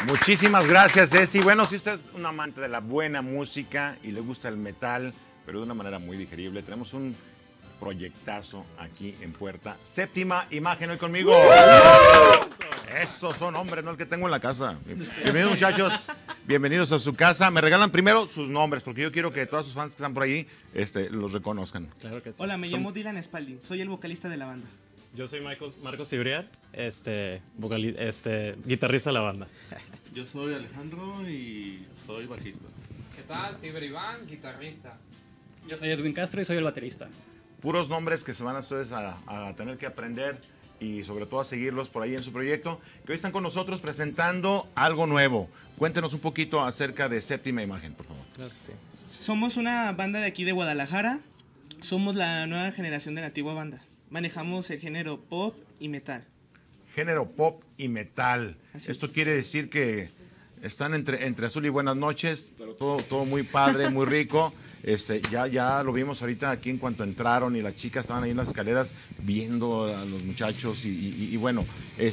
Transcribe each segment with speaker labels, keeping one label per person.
Speaker 1: Muchísimas gracias, Ceci. Bueno, si usted es un amante de la buena música y le gusta el metal, pero de una manera muy digerible, tenemos un proyectazo aquí en Puerta. Séptima Imagen hoy conmigo. Esos son hombres, no el que tengo en la casa. Bienvenidos, muchachos. Bienvenidos a su casa. Me regalan primero sus nombres, porque yo quiero que todos sus fans que están por ahí los reconozcan.
Speaker 2: Claro que sí.
Speaker 3: Hola, me llamo Dylan Spalding. Soy el vocalista de la banda.
Speaker 2: Yo soy Marcos Cibrián, guitarrista de la banda.
Speaker 4: Yo soy Alejandro y soy bajista.
Speaker 5: ¿Qué tal? Tiber Iván, guitarrista.
Speaker 6: Yo soy Edwin Castro y soy el baterista.
Speaker 1: Puros nombres que se van a ustedes a tener que aprender y sobre todo a seguirlos por ahí en su proyecto, que hoy están con nosotros presentando algo nuevo. Cuéntenos un poquito acerca de Séptima Imagen, por favor.
Speaker 2: Claro que sí.
Speaker 3: Somos una banda de aquí de Guadalajara. Somos la nueva generación de la antigua banda. Manejamos el género pop y metal.
Speaker 1: Género pop y metal.
Speaker 3: Así
Speaker 1: Esto
Speaker 3: es.
Speaker 1: quiere decir que están entre azul y buenas noches, pero todo muy padre, muy rico. Ya lo vimos ahorita aquí en cuanto entraron y las chicas estaban ahí en las escaleras viendo a los muchachos y bueno,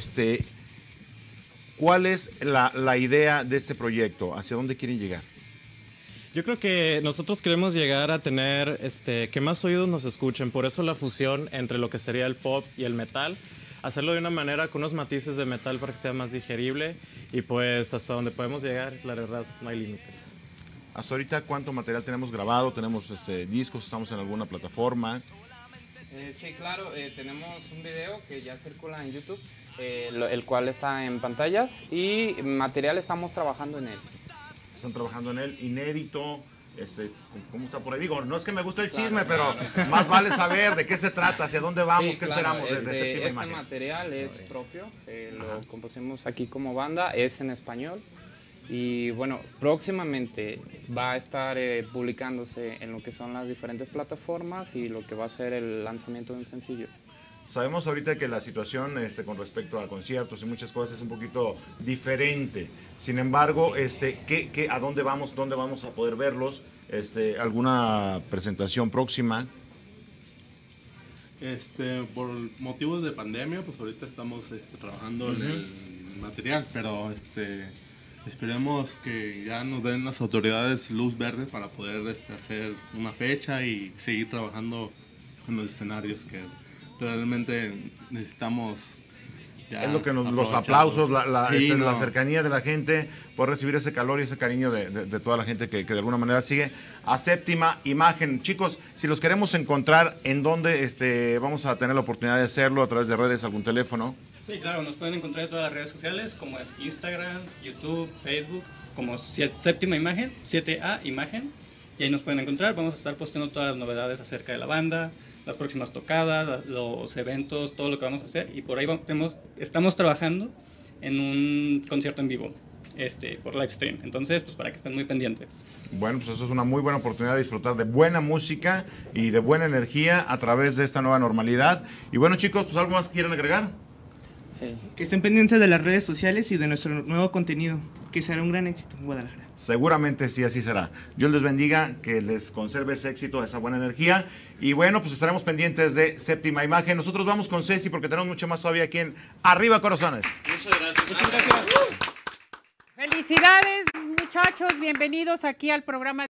Speaker 1: ¿cuál es la idea de este proyecto? ¿Hacia dónde quieren llegar?
Speaker 2: Yo creo que nosotros queremos llegar a tener que más oídos nos escuchen, por eso la fusión entre lo que sería el pop y el metal, hacerlo de una manera con unos matices de metal para que sea más digerible y pues hasta donde podemos llegar, la verdad, no hay límites.
Speaker 1: Hasta ahorita, ¿cuánto material tenemos grabado? ¿Tenemos discos? ¿Estamos en alguna plataforma?
Speaker 5: Sí, claro, tenemos un video que ya circula en YouTube, el cual está en pantallas y material estamos trabajando en él.
Speaker 1: Están trabajando en él, inédito, ¿cómo está por ahí? Digo, no es que me guste el chisme, pero más vale saber de qué se trata, hacia dónde vamos,
Speaker 5: Sí,
Speaker 1: qué
Speaker 5: claro,
Speaker 1: esperamos de Séptima
Speaker 5: este
Speaker 1: Imagen.
Speaker 5: material es propio, lo compusimos aquí como banda, es en español y bueno, próximamente va a estar publicándose en lo que son las diferentes plataformas y lo que va a ser el lanzamiento de un sencillo.
Speaker 1: Sabemos ahorita que la situación con respecto a conciertos y muchas cosas es un poquito diferente. Sin embargo, ¿a dónde vamos? ¿Dónde vamos a poder verlos? ¿Alguna presentación próxima?
Speaker 4: Por motivos de pandemia, pues ahorita estamos trabajando en el material, pero esperemos que ya nos den las autoridades luz verde para poder hacer una fecha y seguir trabajando en los escenarios que realmente necesitamos.
Speaker 1: Es lo que los aplausos, la cercanía de la gente, por recibir ese calor y ese cariño de toda la gente que de alguna manera sigue a Séptima Imagen. Chicos, si los queremos encontrar, ¿en dónde vamos a tener la oportunidad de hacerlo? ¿A través de redes, algún teléfono?
Speaker 6: Sí, claro, nos pueden encontrar en todas las redes sociales, como es Instagram, YouTube, Facebook, como Séptima Imagen, 7A Imagen, y ahí nos pueden encontrar. Vamos a estar posteando todas las novedades acerca de la banda, las próximas tocadas, los eventos, todo lo que vamos a hacer, y por ahí estamos trabajando en un concierto en vivo, por live stream, entonces pues para que estén muy pendientes.
Speaker 1: Bueno, pues eso es una muy buena oportunidad de disfrutar de buena música y de buena energía a través de esta nueva normalidad. Y bueno, chicos, pues ¿algo más que quieran agregar?
Speaker 3: Que estén pendientes de las redes sociales y de nuestro nuevo contenido, que será un gran éxito en Guadalajara.
Speaker 1: Seguramente sí, así será. Dios les bendiga, que les conserve ese éxito, esa buena energía. Y bueno, pues estaremos pendientes de Séptima Imagen. Nosotros vamos con Ceci porque tenemos mucho más todavía aquí en Arriba Corazones.
Speaker 4: Muchas gracias.
Speaker 3: Muchas gracias.
Speaker 7: Felicidades, muchachos. Bienvenidos aquí al programa.